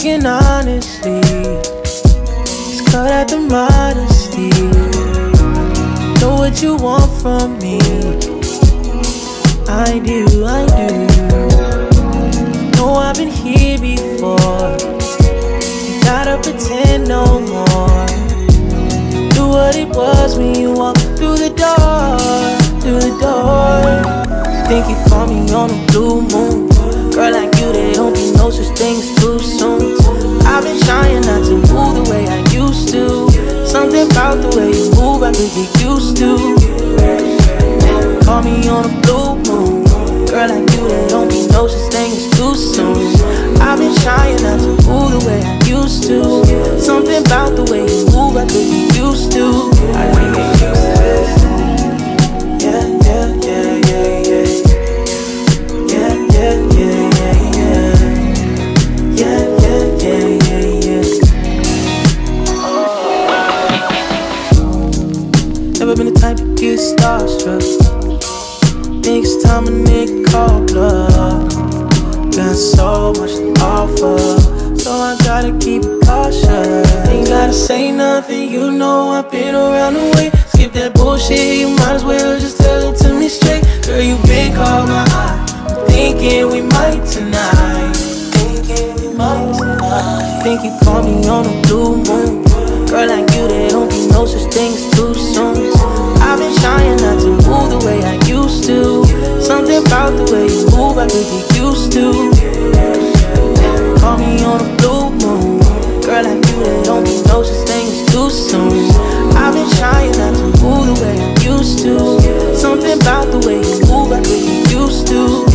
Speaking honestly, it's cut at the modesty. Know what you want from me. I do. Know I've been here before. You gotta pretend no more. Do what it was when you walked through the door. Think you call me on a blue moon. Girl like you, there don't be no such thing as too soon. I've been trying not to move the way I used to. Something about the way you move I could get used to. Call me on a blue moon. Girl like you, there don't be no such thing as too soon. I've been trying not to move the way I used to. Something about the way you move I could get used to. I can get used to this. Yeah. Never been the type to get starstruck. Think it's time a nigga call bluff. Got so much to offer, so I gotta keep it cautious. Ain't gotta say nothing, you know I've been around the way. Skip that bullshit, you might as well just tell it to me straight. Girl, you been caught my eye. I'm thinking we might tonight. Think you call me on a blue moon. Girl like you, there don't be no such thing as too soon. I've been trying not to move the way I used to. Something about the way you move I could get used to. Call me on a blue moon. Girl like you, there don't be no such thing as too soon. I've been trying not to move the way I used to. Something about the way you move I could get used to.